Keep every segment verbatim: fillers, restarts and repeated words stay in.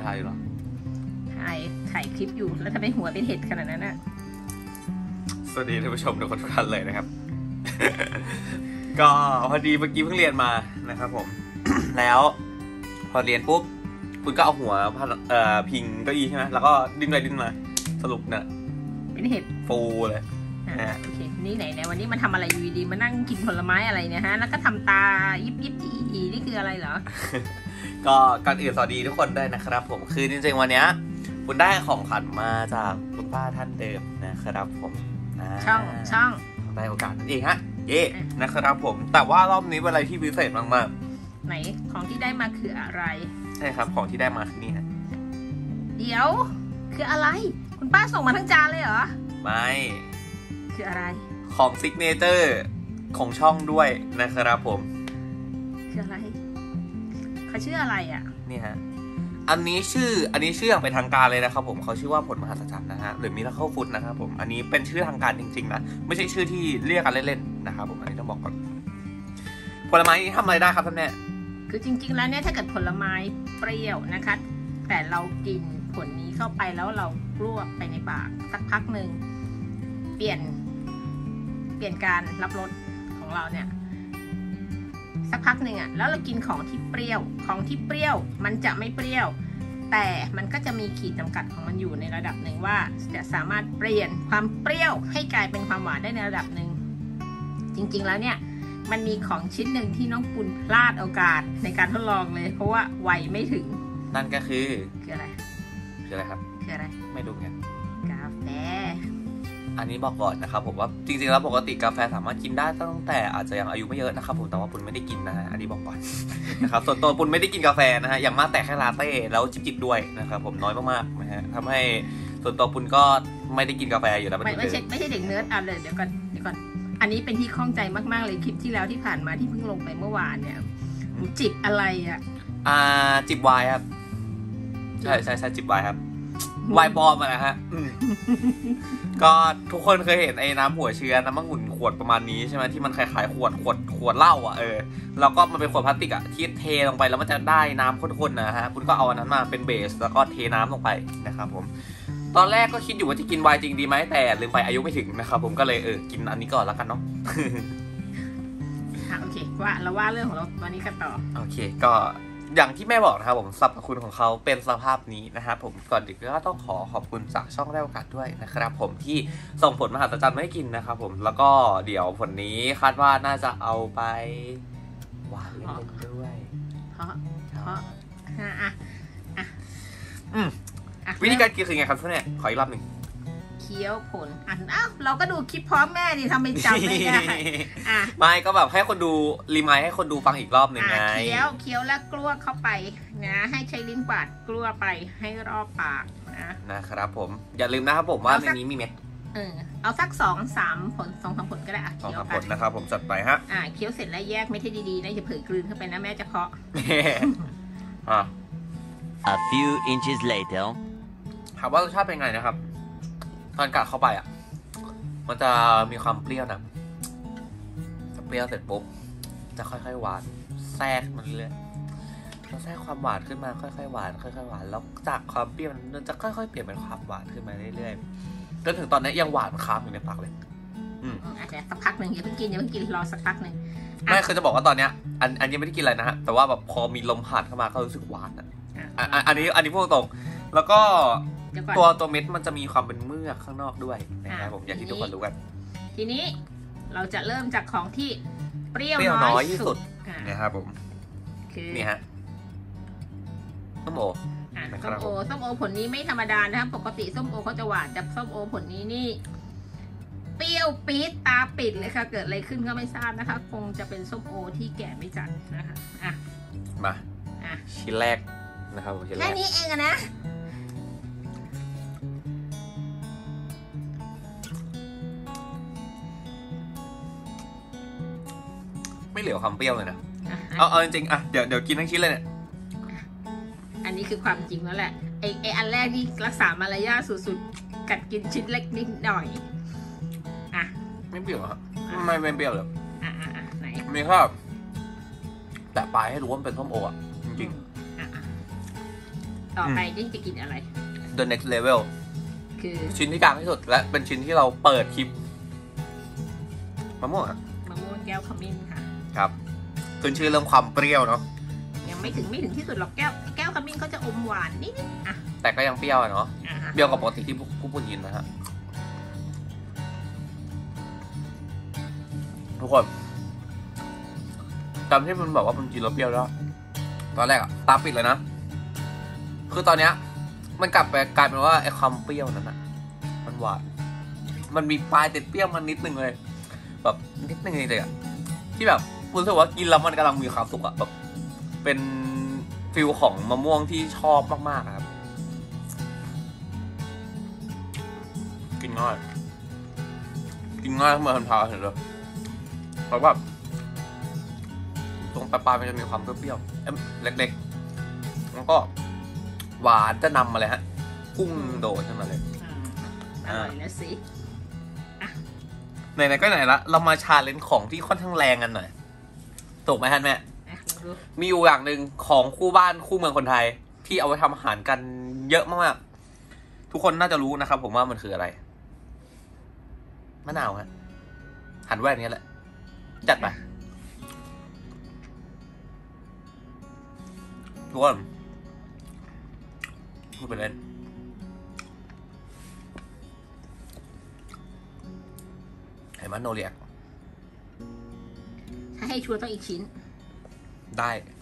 ถ่ายอยู่หรอถ่ายถ่ายคลิปอยู่แล้วทำไมหัวเป็นเห็ดขนาดนั้นน่ะสวัสดีท่านผู้ชมทุกคนทุกท่านเลยนะครับ ก็พอดีเมื่อกี้เพิ่งเรียนมานะครับผม แล้วพอเรียนปุ๊บคุณก็เอาหัวเอ่อพิงเก้าอี้ใช่ไหมแล้วก็ดิ้นไปดิ้นมาสรุปเนี่ยเป็นเห็ดฟูเลยโอเคนี่ไหนไหนวันนี้มันทำอะไรอยู่ดีมานั่งกินผลไม้อะไรเนี่ยฮะแล้วก็ทำตายิบยิบจีอีนี่คืออะไรเหรอก็ก่อนอื่นสวัสดีทุกคนด้วยนะครับผมคือจริงๆวันนี้คุณได้ของขวัญมาจากคุณป้าท่านเดิมนะครับผมช่องช่องได้โอกาสนั่นเองฮะเย่นะครับผมแต่ว่ารอบนี้เป็นอะไรที่พิเศษมากๆไหนของที่ได้มาคืออะไรใช่ครับของที่ได้มาคือนี่ฮะเดี๋ยวคืออะไรคุณป้าส่งมาทั้งจานเลยเหรอไม่คืออะไรของซิกเนเจอร์ของช่องด้วยนะครับผมคืออะไรเขาชื่ออะไรอ่ะนี่ฮะอันนี้ชื่ออันนี้ชื่ออย่างเป็นทางการเลยนะครับผมเขาชื่อว่าผลมหัศจรรย์นะฮะหรือมิราเคิลฟู้ดนะครับผมอันนี้เป็นชื่อทางการจริงๆนะไม่ใช่ชื่อที่เรียกกันเล่นๆนะครับผมอันนี้ต้องบอกก่อนผลไม้นี้ทำอะไรได้ครับท่านแม่คือจริงๆแล้วเนี่ยถ้าเกิดผลไม้เปรี้ยวนะคะแต่เรากินผลนี้เข้าไปแล้วเรากลวกไปในปากสักพักหนึ่งเปลี่ยนเปลี่ยนการรับรสของเราเนี่ยสักพักหนึ่งอ่ะแล้วเรากินของที่เปรี้ยวของที่เปรี้ยวมันจะไม่เปรี้ยวแต่มันก็จะมีขีดจำกัดของมันอยู่ในระดับหนึ่งว่าจะสามารถเปลี่ยนความเปรี้ยวให้กลายเป็นความหวานได้ในระดับหนึ่งจริงๆแล้วเนี่ยมันมีของชิ้นหนึ่งที่น้องปุณพลาดโอกาสในการทดลองเลยเพราะว่าไวไม่ถึงนั่นก็คือคืออะไรคืออะไรครับคืออะไรไม่รู้ไงกาแฟอันนี้บอกก่อนนะครับผมว่าจริงๆแล้วปกติกาแฟสามารถกินได้ตั้งแต่อาจจะยังอายุไม่เยอะนะครับผมแต่ว่าปุณไม่ได้กินนะฮะอันนี้บอกก่อน นะครับส่วนตัวปุณไม่ได้กินกาแฟนะฮะอย่างมากแต่แค่ลาเต้แล้วจิบๆด้วยนะครับผมน้อยมากๆนะฮะทำให้ส่วนตัวปุณก็ไม่ได้กินกาแฟอยู่แล้วไม่ไม่ใช่ไม่ใช่เด็กเนิร์ดอ่ะเลยเดี๋ยวก่อนเดี๋ยวก่อนอันนี้เป็นที่ข้องใจมากๆเลยคลิปที่แล้วที่ผ่านมาที่เพิ่งลงไปเมื่อวานเนี่ยจิบอะไรอ่ะอ่าจิบไวน์ครับใช่ใช่ใช่จิบไวน์ครับวายปลอมอะนะฮะก็ทุกคนเคยเห็นไอ้น้ำหัวเชื้อน้ำมันหุ่นขวดประมาณนี้ใช่ไหมที่มันคล้ายๆขวดขวดขวดเหล้าอ่ะเออแล้วก็มันเป็นขวดพลาสติกอ่ะที่เทลงไปแล้วมันจะได้น้ำข้นๆนะฮะคุณก็เอาอันนั้นมาเป็นเบสแล้วก็เทน้ำลงไปนะครับผมตอนแรกก็คิดอยู่ว่าจะกินไวน์จริงดีไหมแต่ลืมไปอายุไม่ถึงนะครับผมก็เลยเออกินอันนี้ก่อนแล้วกันเนาะโอเคว่าเราว่าเรื่องของเราวันนี้กันต่อโอเคก็อย่างที่แม่บอกนะครับผมสรรพคุณของเขาเป็นสภาพนี้นะครับผมก่อนอื่นก็ต้องขอขอบคุณจากช่องได้โอกาสด้วยนะครับผมที่ส่งผลมหัศจรรย์มาให้กินนะครับผมแล้วก็เดี๋ยวผลนี้คาดว่าน่าจะเอาไปหวานเล่นๆด้วยเพราะเพราะอ่ะอ่ะอ่ะอืมวิธีการกินคือไงครับท่านเนี่ยขออีกรอบหนึ่งเคี้ยวผลอ่ะอ้าวเราก็ดูคลิปพร้อมแม่ดิทำไมจำไม่ได้อ่ะไม่ก็แบบให้คนดูรีมายให้คนดูฟังอีกรอบหนึ่งไงเคี้ยวเคี้ยวแล้วกล้วเข้าไปนะให้ใช้ลิ้นกวาดกลัวไปให้รอบปากนะนะครับผมอย่าลืมนะครับผมว่าในนี้มีเม็ดเออเอาสักสองสามผลสองสามผลก็ได้อ่ะสองสามผลนะครับผมจัดไปฮะอ่ะเคี้ยวเสร็จแล้วแยกไม่ใช่ดีๆนะอย่าเผลอกลืนเข้าไปนะแม่จะเคาะอ่ะ A few inches later ถามว่ารสชาติเป็นไงนะครับตอนกัดเข้าไปอ่ะมันจะมีความเปรี้ยวนะเปรี้ยวเสร็จปุ๊บจะค่อยๆหวานแทรกมันเรื่อยๆเราแทรกความหวานขึ้นมาค่อยๆหวานค่อยๆหวานแล้วจากความเปรี้ยวมันจะค่อยๆเปลี่ยนเป็นความหวานขึ้นมาเรื่อยๆจนถึงตอนนี้ยังหวานค้างอยู่ในปากเลยอืมอาจจะสักพักหนึ่งอย่าเพิ่งกินอย่าเพิ่งกินรอสักพักหนึ่งไม่คือจะบอกว่าตอนเนี้ยอันอันยังไม่ได้กินอะไรนะฮะแต่ว่าแบบพอมีลมผ่านเข้ามาก็รู้สึกหวานอ่ะอันนี้อันนี้พูดตรงแล้วก็ตัวตัวเม็ดมันจะมีความเป็นเมือกข้างนอกด้วยนะครับผมอยากให้ทุกคนรู้กันทีนี้เราจะเริ่มจากของที่เปรี้ยวน้อยที่สุดนะครับผมคือนี่ฮะส้มโอส้มโอส้มโอผลนี้ไม่ธรรมดานะครับปกติส้มโอเขาจะหวานแต่ส้มโอผลนี้นี่เปรี้ยวปี๊ดตาปิดเลยค่ะเกิดอะไรขึ้นก็ไม่ทราบนะคะคงจะเป็นส้มโอที่แก่ไม่จัดนะคะอ่ะมาชิ้นแรกนะครับผมชิ้นแรกแค่นี้เองอะนะไม่เหลือความเปรี้ยวเลยนะเอาเอาจริงๆอ่ะเดี๋ยวเดี๋ยวกินทั้งชิ้นเลยเนี่ยอันนี้คือความจริงแล้วแหละไอไออันแรกที่รักษามารยาทสุดๆกัดกินชิ้นเล็กนิดหน่อยอ่ะไม่เปรี้ยวครับไม่ไม่เปรี้ยวเลยอ่ะอ่ะอ่ะไหนมีแค่แต่ปลายให้รู้ว่าเป็นส้มโออ่ะจริงต่อไปยิ่งจะกินอะไร the next level คือชิ้นที่กลางที่สุดและเป็นชิ้นที่เราเปิดคลิปมะม่วงอะมะม่วงแก้วขมิ้นค่ะครับขึ้นชื่อเรื่องความเปรี้ยวเนาะยังไม่ถึงไม่ถึงที่สุดหรอกแก้วแก้วขมิ้นเขาจะอมหวานนิดๆอ่ะแต่ก็ยังเปรี้ยวอะเนาะอ่ะฮะเปรี้ยวกว่าปกติที่ผู้พูดยินนะฮะทุกคนจำที่มันบอกว่ามันกินแล้วเปรี้ยวแล้วตอนแรกอะตาปิดเลยนะคือตอนเนี้ยมันกลับไปกลายเป็นว่าไอ้ความเปรี้ยวนั้นอะมันหวานมันมีปลายติดเปรี้ยวมันนิดนึงเลยแบบนิดนึงเลยอะที่แบบรู้สึกว่ากินแล้วมันกำลังมีความสุขอะแบบเป็นฟิลของมะม่วงที่ชอบมากๆครับกินง่ายกินง่ายเมื่อทันทาเห็นเลยเพราะแบบตรงปลายๆมันจะมีความเปรี้ยวๆเอ๊ะเล็กๆแล้วก็หวานจะนำมาเลยฮะพุ่งโดดขึ้นมาเลยอ่าอร่อยแล้วสิไหนๆก็ไหนละเรามาชาเลนจ์ของที่ค่อนข้างแรงกันหน่อยถูกไหมฮะแม่อ่ะลองดูมีอยู่อย่างหนึ่งของคู่บ้านคู่เมืองคนไทย ที่เอาไปทำอาหารกันเยอะมากๆทุกคนน่าจะรู้นะครับผมว่ามันคืออะไรมะนาวฮะหั่นแว่นนี้แหละจัดไปทุกคนพูดไปเล่นไอ้มันโนเรียกถ้าให้ชัวร์ต้องอีกชิ้นได้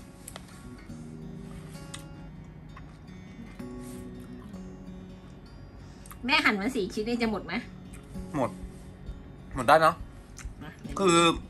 แม่หั่นมาสี่ชิ้นนี่จะหมดไหมหมด หมดได้เนาะมาคือ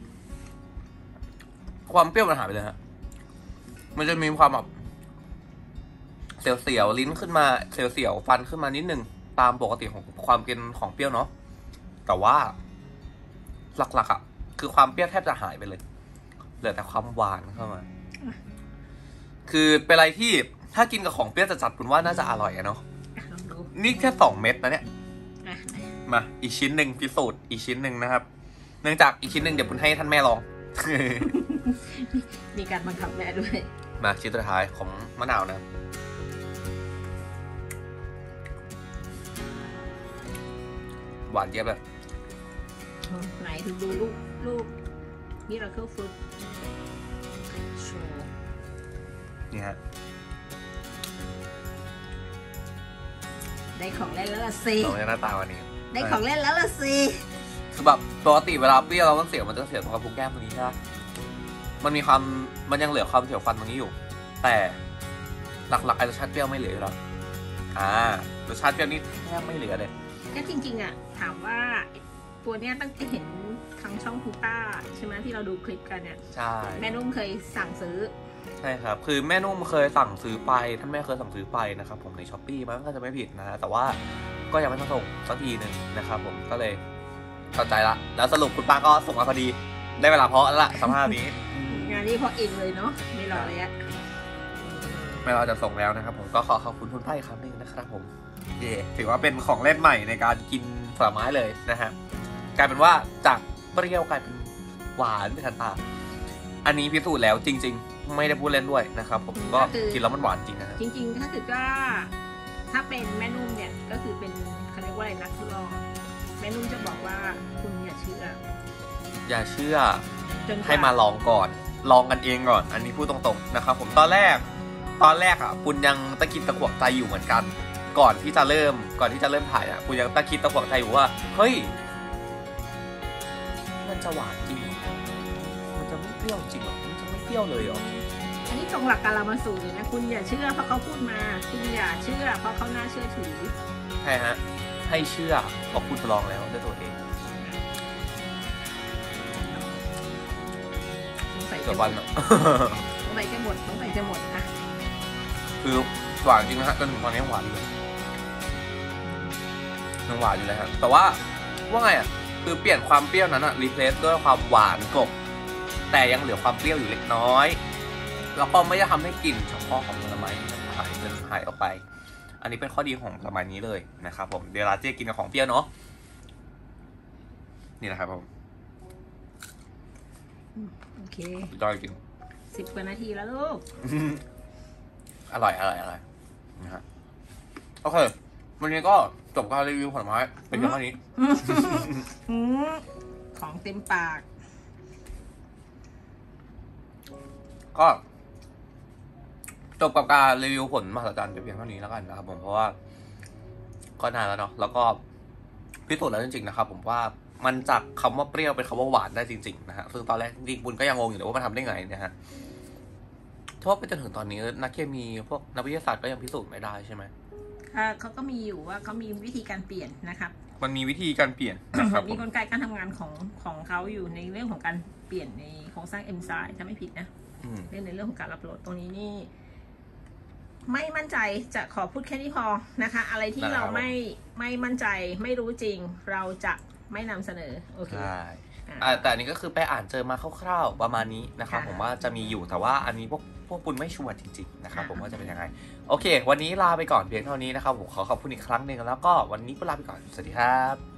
ความเปรี้ยวมันหายไปเลยฮะ มันจะมีความแบบเสียวๆลิ้นขึ้นมาเสียวๆฟันขึ้นมานิดนึงตามปกติของความกินของเปรี้ยวเนาะแต่ว่า หลักๆอ่ะคือความเปรี้ยวแทบจะหายไปเลยเหลือแต่ความหวานเข้ามา คือเป็นอะไรที่ถ้ากินกับของเปรี้ยวจัดๆคุณว่าน่าจะอร่อยอะเนาะอ่ะลองดูนี่แค่สองเม็ดนะเนี่ยอ่ะมาอีกชิ้นหนึ่งพิสูจน์อีกชิ้นหนึ่งนะครับ เนื่องจากอีกชิ้นหนึ่งเดี๋ยวคุณให้ท่านแม่ลองมีการบังคับแม่ด้วยมาชิ้นสุดท้ายของมะนาวนะหวานเจี๊ยบเลยไหนดูดูลูกลูกนี่เราเข้าฟุตโชว์นี่ฮะได้ของเล่นแล้วล่ะสิลองในหน้าตาวันนี้ได้ของเล่นแล้วล่ะสิคือแบบปกติเวลาเปรี้ยวเราต้องเสียวมันจะเสียวตรงกระพุ้งแก้มตรงนี้ใช่ไหมมันมีความมันยังเหลือความเสียวฟันตรงนี้อยู่ แต่หลักๆไอ้รสชาติเปรี้ยวไม่เหลือแล้วอ่ารสชาติเปรี้ยวนี่แทบไม่เหลือเลยก็จริงๆอ่ะถามว่าตัวเนี้ยตั้งแต่เห็นทางช่องคูต้าใช่ไหมที่เราดูคลิปกันเนี่ยใช่แม่นุ่มเคยสั่งซื้อใช่ครับคือแม่นุ่มเคยสั่งซื้อไปท่านแม่เคยสั่งซื้อไปนะครับผมในช้อปปี้มั้งก็จะไม่ผิดนะฮะแต่ว่าก็ยังไม่มาส่งสักทีหนึ่งนะครับผมก็เลยเข้าใจละแล้วสรุปคุณป้าก็ส่งมาพอดีได้เวลาเพาะแล้วล่ะสภาพนี้งานนี้พออินเลยเนาะไม่รอเลยอะไม่เราจะส่งแล้วนะครับผมก็ขอขอบคุณคุณป้าอีกครั้งหนึ่งนะครับผมเย่ถือว่าเป็นของเล่นใหม่ในการกินผลไม้เลยนะฮะกลายเป็นว่าจากเปรี้ยวกลายเป็นหวานไปทันตาอันนี้พิสูจน์แล้วจริงๆไม่ได้พูดเล่นด้วยนะครับผมก็กินแล้วมันหวานจริงนะฮะจริงๆถ้าเกิดว่าถ้าเป็นแม่นุ่มเนี่ยก็คือเป็นเขาเรียกว่าอะไรนักทดลองแม่นุ่มจะบอกว่าคุณอย่าเชื่ออย่าเชื่อจนกว่ให้มาลองก่อนลองกันเองก่อน อันนี้พูดตรงๆนะครับผมตอนแรกตอนแรกอ่ะคุณยังตะคิดตะขวงใจอยู่เหมือนกัน ก่อนที่จะเริ่มก่อนที่จะเริ่มถ่ายอ่ะคุณยังตะคิดตะขวงใจอยู่ว่าเฮ้ยมันจะหวานจริงเหรอมันจะไม่เปรี้ยวจริงเหรอมันจะไม่เปรี้ยวเลยเหรออันนี้ตรงหลักการเรามาสู่เลยนะคุณอย่าเชื่อเพราะเขาพูดมาคุณอย่าเชื่อเพราะเขาน่าเชื่อถือใช่ฮะให้เชื่อเพราะคุณลองแล้วด้วยตัวเองสงสัยเกืจะอบหมวันดอะสงสัยจะหมดสงสัยจะหมดนะคือหวานจริงนะฮะจนถึงตอนนี้ยังหวานอยู่เลยยังหวานอยู่เลยฮะแต่ว่าว่าไงอ่ะคือเปลี่ยนความเปรี้ยวนั้นอะรีเพลซด้วยความหวานกลบแต่ยังเหลือความเปรี้ยวอยู่เล็กน้อยแล้วก็ไม่ได้ทำให้กลิ่นเฉพาะของผลไม้มันหายมันหายออกไป อันนี้เป็นข้อดีของผลไม้นี้เลยนะครับผมเดี๋ยวเราจะกินกับของเปรี้ยวเนาะนี่นะครับผมโอเคจอยจริงสิบกว่านาทีแล้วลูกอร่อยอร่อยอร่อยนะฮะโอเควันนี้ก็จบการรีวิวผลไม้เป็นเพียงเท่านี้อืมของเต็มปากก็จบกับการรีวิวผลมหัศจรรย์เพียงเท่านี้แล้วกันนะครับผมเพราะว่าก็นานแล้วเนาะแล้วก็พิสูจน์แล้วจริงๆนะครับผมว่ามันจากคำว่าเปรี้ยวเป็นคำว่าหวานได้จริงๆนะฮะซึ่งตอนแรกจริงๆบุญก็ยังงงอยู่เลยว่ามันทำได้ไงนะฮะเพราะไปจนถึงตอนนี้นักเคมีพวกนักวิทยาศาสตร์ก็ยังพิสูจน์ไม่ได้ใช่ไหมเขาก็มีอยู่ว่าเขามีวิธีการเปลี่ยนนะครับมันมีวิธีการเปลี่ยนนะครับมีกลไกการทำงานของของเขาอยู่ในเรื่องของการเปลี่ยนในโครงสร้างเอนไซม์ถ้าไม่ผิดนะเรื่องในเรื่องของการรับรสตรงนี้นี่ไม่มั่นใจจะขอพูดแค่นี้พอนะคะ อะไรที่เราไม่ไม่มั่นใจไม่รู้จริงเราจะไม่นำเสนอโอเคใช่แต่อันนี้ก็คือไปอ่านเจอมาคร่าวๆประมาณนี้นะครับผมว่าจะมีอยู่แต่ว่าอันนี้พวกพวกปุณไม่ชัวร์จริงๆนะครับผมว่าจะเป็นยังไงโอเควันนี้ลาไปก่อนเพียงเท่านี้นะครับผมขอขอบคุณอีกครั้งหนึ่งแล้วก็วันนี้ก็ลาไปก่อนสวัสดีครับ